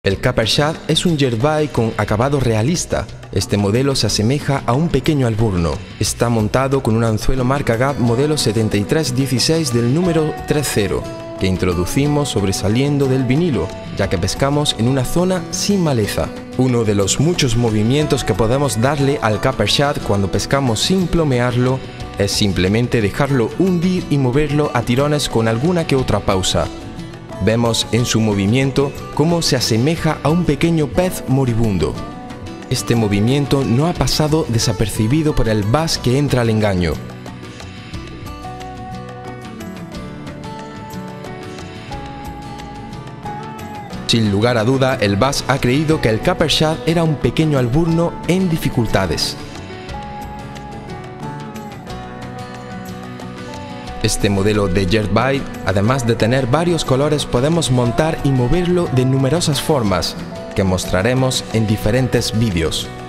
El Copper Shad es un jertbait con acabado realista. Este modelo se asemeja a un pequeño alburno. Está montado con un anzuelo marca Gap modelo 7316 del número 30, que introducimos sobresaliendo del vinilo, ya que pescamos en una zona sin maleza. Uno de los muchos movimientos que podemos darle al Copper Shad cuando pescamos sin plomearlo es simplemente dejarlo hundir y moverlo a tirones con alguna que otra pausa. Vemos en su movimiento cómo se asemeja a un pequeño pez moribundo. Este movimiento no ha pasado desapercibido por el bass que entra al engaño. Sin lugar a duda, el bass ha creído que el Copper Shad era un pequeño alburno en dificultades. Este modelo de jertbait, además de tener varios colores, podemos montar y moverlo de numerosas formas, que mostraremos en diferentes vídeos.